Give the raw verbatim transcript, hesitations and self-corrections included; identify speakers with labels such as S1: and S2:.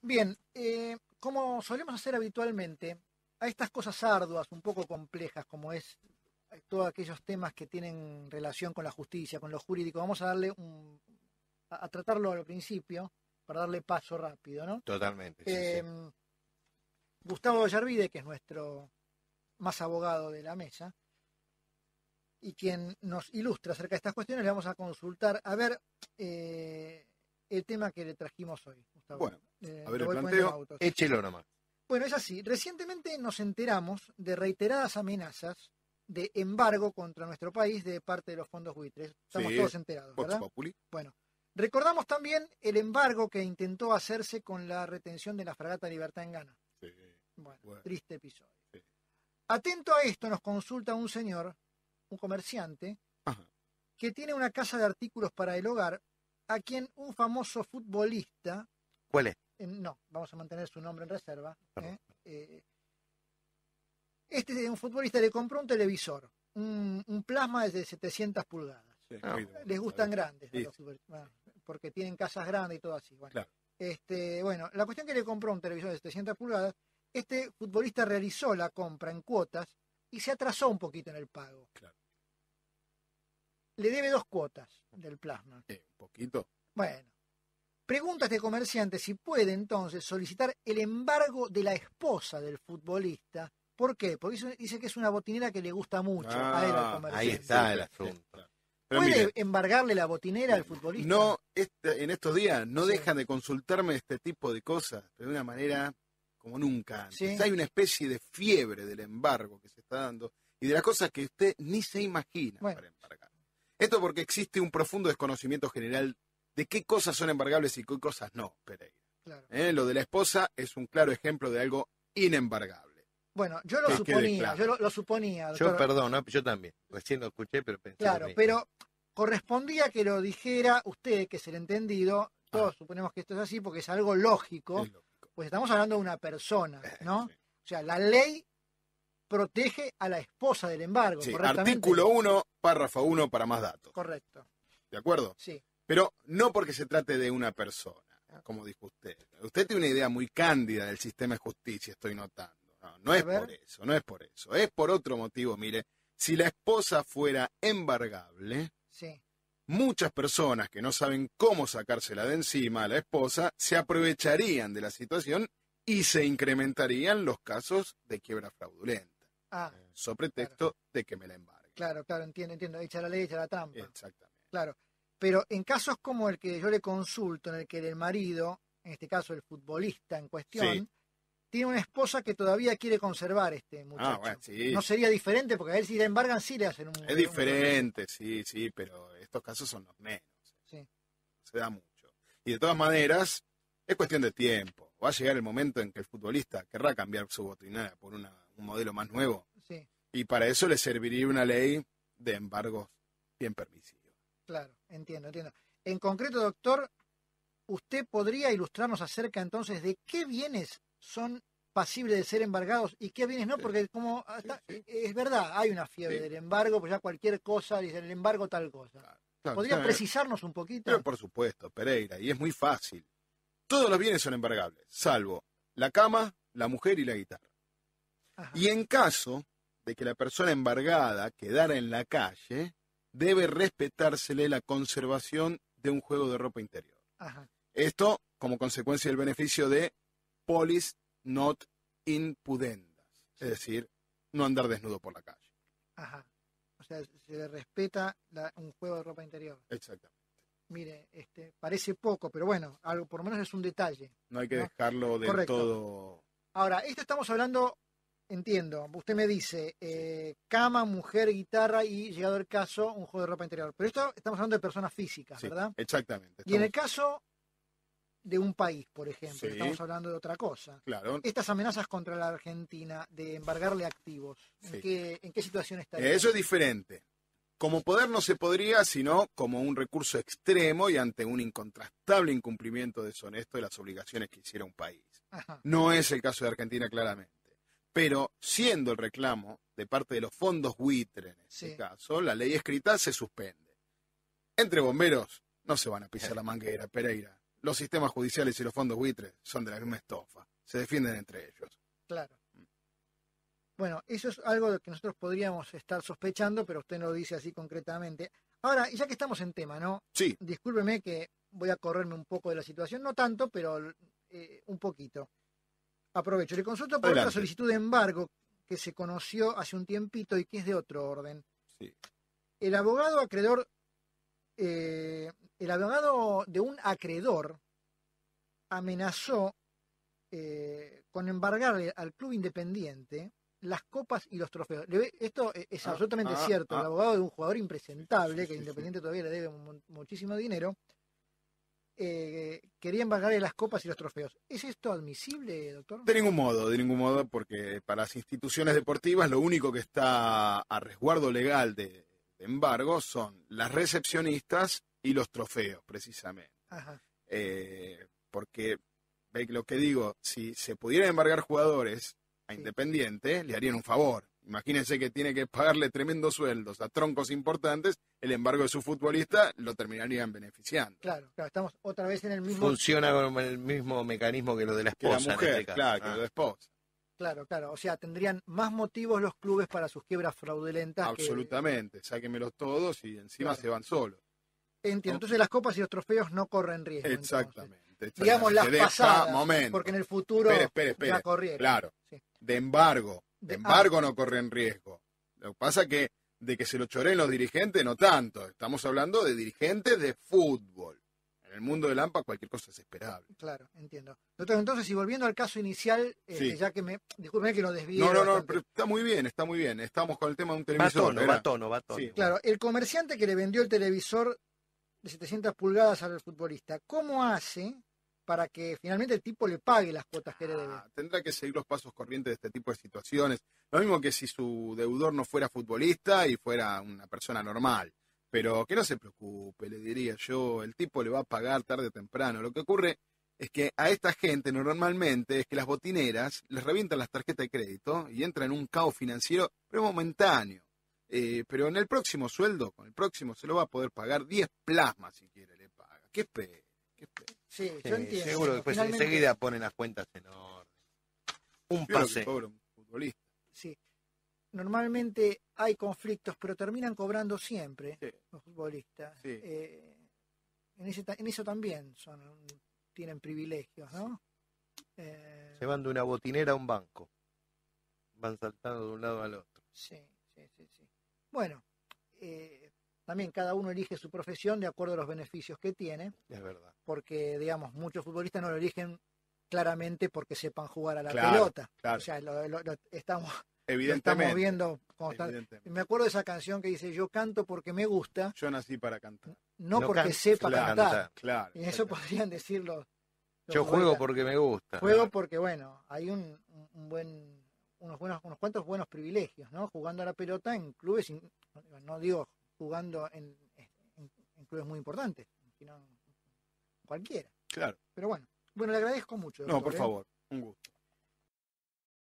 S1: Bien, eh, como solemos hacer habitualmente, a estas cosas arduas, un poco complejas, como es todos aquellos temas que tienen relación con la justicia, con lo jurídico, vamos a darle un, a, a tratarlo al principio para darle paso rápido, ¿no?
S2: Totalmente.
S1: Eh,
S2: Sí, sí.
S1: Gustavo Yarvide, que es nuestro más abogado de la mesa y quien nos ilustra acerca de estas cuestiones, le vamos a consultar a ver eh, el tema que le trajimos hoy, Gustavo.
S2: Bueno,
S1: Eh,
S2: a ver
S1: lo
S2: el
S1: voy poniendo en
S2: planteo.
S1: autos.
S2: Échelo nomás.
S1: Bueno, es así. Recientemente nos enteramos de reiteradas amenazas de embargo contra nuestro país de parte de los fondos buitres. Estamos
S2: Sí,
S1: todos enterados,
S2: Vox
S1: ¿verdad?
S2: Populi.
S1: Bueno, recordamos también el embargo que intentó hacerse con la retención de la fragata Libertad en Ghana.
S2: Sí.
S1: Bueno,
S2: Bueno.
S1: triste episodio.
S2: Sí.
S1: Atento a esto nos consulta un señor, un comerciante,
S2: Ajá.
S1: que tiene una casa de artículos para el hogar, a quien un famoso futbolista...
S2: ¿Cuál es?
S1: Eh, no, vamos a mantener su nombre en reserva.
S2: Perdón.
S1: ¿eh? Eh, este un futbolista le compró un televisor, un, un plasma de setecientas pulgadas.
S2: Sí,
S1: ¿no?
S2: muy bien.
S1: Les gustan grandes, a
S2: Sí,
S1: los
S2: sí.
S1: futbolistas, bueno, porque tienen casas grandes y todo así. Bueno,
S2: Claro.
S1: este, bueno, la cuestión que le compró un televisor de setecientas pulgadas, este futbolista realizó la compra en cuotas y se atrasó un poquito en el pago.
S2: Claro.
S1: Le debe dos cuotas del plasma.
S2: Eh, un poquito.
S1: Bueno, pregunta a este comerciante si puede entonces solicitar el embargo de la esposa del futbolista. ¿Por qué? Porque dice- dice que es una botinera que le gusta mucho a él, al
S2: Ah,
S1: comerciante.
S2: ahí está el asunto. Pero
S1: ¿Puede
S2: mire,
S1: embargarle la botinera al futbolista?
S2: no, este- en estos días no
S1: Sí.
S2: dejan de consultarme este tipo de cosas de una manera como nunca antes.
S1: Sí.
S2: Hay una especie de fiebre del embargo que se está dando y de las cosas que usted ni se imagina
S1: Bueno.
S2: para embargar. Esto porque existe un profundo desconocimiento general de qué cosas son embargables y qué cosas no, Pereira.
S1: Claro.
S2: ¿Eh? Lo de la esposa es un claro ejemplo de algo inembargable.
S1: Bueno, yo lo
S2: Que quede
S1: suponía,
S2: claro.
S1: yo lo, lo suponía.
S3: Yo,
S1: doctor.
S3: perdón, ¿no? Yo también. Recién lo escuché, pero pensé.
S1: Claro,
S3: lo mismo.
S1: pero correspondía que lo dijera usted, que es el entendido. Todos suponemos que esto es así porque es algo lógico,
S2: Es lógico.
S1: pues estamos hablando de una persona, ¿no?
S2: Sí.
S1: O sea, la ley protege a la esposa del embargo,
S2: Sí,
S1: correctamente.
S2: artículo uno, párrafo uno para más datos.
S1: Correcto,
S2: ¿De acuerdo?
S1: sí.
S2: Pero no porque se trate de una persona, como dijo usted. Usted tiene una idea muy cándida del sistema de justicia, estoy notando. No, no
S1: A
S2: es
S1: ver.
S2: por eso, no es por eso. Es por otro motivo, mire. Si la esposa fuera embargable,
S1: Sí,
S2: muchas personas que no saben cómo sacársela de encima a la esposa se aprovecharían de la situación y se incrementarían los casos de quiebra fraudulenta,
S1: ah,
S2: so pretexto de que me la embargue.
S1: claro, claro, entiendo, entiendo. Echa la ley, echa la trampa.
S2: Exactamente.
S1: Claro. Pero en casos como el que yo le consulto, en el que el marido, en este caso el futbolista en cuestión,
S2: Sí.
S1: tiene una esposa que todavía quiere conservar este muchacho.
S2: Ah, bueno, sí.
S1: ¿No sería diferente? Porque a él si le embargan sí le hacen un...
S2: Es diferente, sí, sí, pero estos casos son los menos.
S1: Sí,
S2: Se da mucho. Y de todas maneras, es cuestión de tiempo. Va a llegar el momento en que el futbolista querrá cambiar su botinera por una, un modelo más nuevo.
S1: sí,
S2: Y para eso le serviría una ley de embargos bien permisiva.
S1: claro, entiendo, entiendo. En concreto, doctor, ¿usted podría ilustrarnos acerca entonces de qué bienes son pasibles de ser embargados y qué bienes no?
S2: Sí.
S1: Porque como hasta-
S2: Sí, sí.
S1: es verdad, hay una fiebre
S2: Sí.
S1: del embargo, pues ya cualquier cosa, dice el embargo tal cosa.
S2: Claro,
S1: ¿Podría
S2: claro.
S1: precisarnos un poquito?
S2: Pero por supuesto, Pereira, y es muy fácil. Todos los bienes son embargables, salvo la cama, la mujer y la guitarra.
S1: Ajá.
S2: Y en caso de que la persona embargada quedara en la calle, debe respetársele la conservación de un juego de ropa interior.
S1: Ajá.
S2: Esto como consecuencia del beneficio de polis not impudendas, es decir, no andar desnudo por la calle.
S1: Ajá. O sea, se le respeta la- un juego de ropa interior.
S2: Exactamente.
S1: Mire, este, parece poco, pero bueno, algo por lo menos es un detalle.
S2: No hay que
S1: ¿No?
S2: dejarlo del
S1: Correcto.
S2: todo.
S1: Ahora, esto estamos hablando, entiendo, usted me dice, eh, cama, mujer, guitarra y, llegado el caso, un juego de ropa interior. Pero esto estamos hablando de personas físicas,
S2: Sí,
S1: ¿verdad?
S2: exactamente.
S1: Y en el
S2: Estamos-
S1: caso de un país, por ejemplo,
S2: Sí.
S1: estamos hablando de otra cosa.
S2: Claro.
S1: Estas amenazas contra la Argentina de embargarle activos, ¿en,
S2: Sí.
S1: qué, ¿en qué situación está?
S2: Eh, Eso es diferente. Como poder no se podría, sino como un recurso extremo y ante un incontrastable incumplimiento deshonesto de las obligaciones que hiciera un país.
S1: Ajá.
S2: No es el caso de Argentina, claramente. Pero siendo el reclamo de parte de los fondos buitre en este
S1: Sí.
S2: caso, la ley escrita se suspende. Entre bomberos no se van a pisar la manguera, Pereira. los sistemas judiciales y los fondos buitres son de la misma estofa. Se defienden entre ellos.
S1: Claro. Bueno, eso es algo de que nosotros podríamos estar sospechando, pero usted no lo dice así concretamente. Ahora, ya que estamos en tema, ¿no?
S2: Sí.
S1: Discúlpeme que voy a correrme un poco de la situación, no tanto, pero eh, un poquito. Aprovecho. Le consulto por
S2: Adelante.
S1: otra solicitud de embargo que se conoció hace un tiempito y que es de otro orden.
S2: Sí.
S1: El abogado acreedor, eh, el abogado de un acreedor amenazó eh, con embargarle al club Independiente las copas y los trofeos. Le ve- Esto es
S2: Ah,
S1: absolutamente
S2: ah,
S1: cierto.
S2: ah.
S1: El abogado de un jugador impresentable,
S2: Sí,
S1: que
S2: sí,
S1: Independiente todavía le debe mu- muchísimo dinero, eh, quería embargarle las copas y los trofeos. ¿Es esto admisible, doctor?
S2: De ningún modo, de ningún modo, porque para las instituciones deportivas lo único que está a resguardo legal de, de embargo son las recepcionistas y los trofeos, precisamente.
S1: Ajá.
S2: Eh, porque, ve lo que digo, si se pudieran embargar jugadores a
S1: Sí.
S2: Independiente, le harían un favor. Imagínense que tiene que pagarle tremendos sueldos a troncos importantes, el embargo de su futbolista lo terminarían beneficiando.
S1: Claro, claro, estamos otra vez en el mismo.
S3: Funciona con el mismo mecanismo que lo de la
S2: Que la
S3: esposa. en
S2: mujer,
S3: este caso.
S2: claro, que
S3: Ah.
S2: lo de esposa.
S1: Claro, claro. O sea, tendrían más motivos los clubes para sus quiebras fraudulentas. que-
S2: Absolutamente, sáquenmelos todos y encima
S1: Claro.
S2: se van solos.
S1: Entiendo. Entonces las copas y los trofeos no corren riesgo. entonces.
S2: Exactamente.
S1: Digamos las
S2: exactamente. De esta
S1: pasadas,
S2: momento.
S1: porque en el futuro
S2: Espere, espere, espere.
S1: ya corrieron.
S2: Claro.
S1: Sí.
S2: De embargo.
S1: De-
S2: De embargo no corren riesgo. Lo que pasa que de que se lo choreen los dirigentes, no tanto. Estamos hablando de dirigentes de fútbol. En el mundo del AMPA cualquier cosa es esperable.
S1: Claro, entiendo. Doctor, entonces, y volviendo al caso inicial, este,
S2: Sí.
S1: ya que me. Disculpe que lo desvíe.
S2: No, no, no,
S1: bastante.
S2: pero está muy bien, está muy bien. Estamos con el tema de un
S3: Va
S2: televisor.
S3: tono,
S2: era-
S3: va tono, va tono.
S2: Sí.
S1: Claro, el comerciante que le vendió el televisor de setecientas pulgadas al futbolista, ¿cómo hace para que finalmente el tipo le pague las cuotas que le debe?
S2: Ah, tendrá que seguir los pasos corrientes de este tipo de situaciones. Lo mismo que si su deudor no fuera futbolista y fuera una persona normal. Pero que no se preocupe, le diría yo, el tipo le va a pagar tarde o temprano. Lo que ocurre es que a esta gente normalmente es que las botineras les revientan las tarjetas de crédito y entran en un caos financiero, pero momentáneo. Eh, pero en el próximo sueldo, con el próximo se lo va a poder pagar diez plasmas si quiere le paga. ¿Qué espere? ¿Qué espere?
S1: Sí,
S3: Sí,
S1: yo entiendo.
S3: seguro que después
S1: Finalmente,
S3: enseguida ponen las cuentas en orden. Un
S2: Yo lo que
S3: pase.
S2: cobra un futbolista.
S1: sí. Normalmente hay conflictos, pero terminan cobrando siempre
S2: Sí.
S1: los futbolistas.
S2: Sí.
S1: Eh, en, ese ta- en eso también son tienen privilegios, ¿no? Eh,
S3: Se van de una botinera a un banco. Van saltando de un lado al otro.
S1: sí, sí, sí, sí. Bueno, eh, también cada uno elige su profesión de acuerdo a los beneficios que tiene,
S3: Es verdad.
S1: porque, digamos, muchos futbolistas no lo eligen claramente porque sepan jugar a la
S2: Claro,
S1: pelota.
S2: claro.
S1: O sea, lo, lo- lo estamos, lo
S2: Evidentemente.
S1: estamos viendo constan-
S2: evidentemente.
S1: Me acuerdo de esa canción que dice, yo canto porque me gusta,
S2: Yo nací para cantar.
S1: no,
S3: No
S1: porque
S3: can-
S1: sepa
S2: claro,
S1: cantar.
S3: Canta.
S2: Claro.
S1: Y eso podrían decirlo. los
S3: Yo juego
S1: futbolistas.
S3: porque me gusta.
S1: Juego porque, bueno, hay un, un- un buen, unos buenos, unos cuantos buenos privilegios, ¿no? Jugando a la pelota en clubes, in- no digo jugando en, en- en clubes muy importantes, sino en cualquiera.
S2: Claro.
S1: Pero bueno, bueno, le agradezco mucho.
S2: No,
S1: doctor,
S2: por
S1: ¿eh?
S2: favor. Un gusto.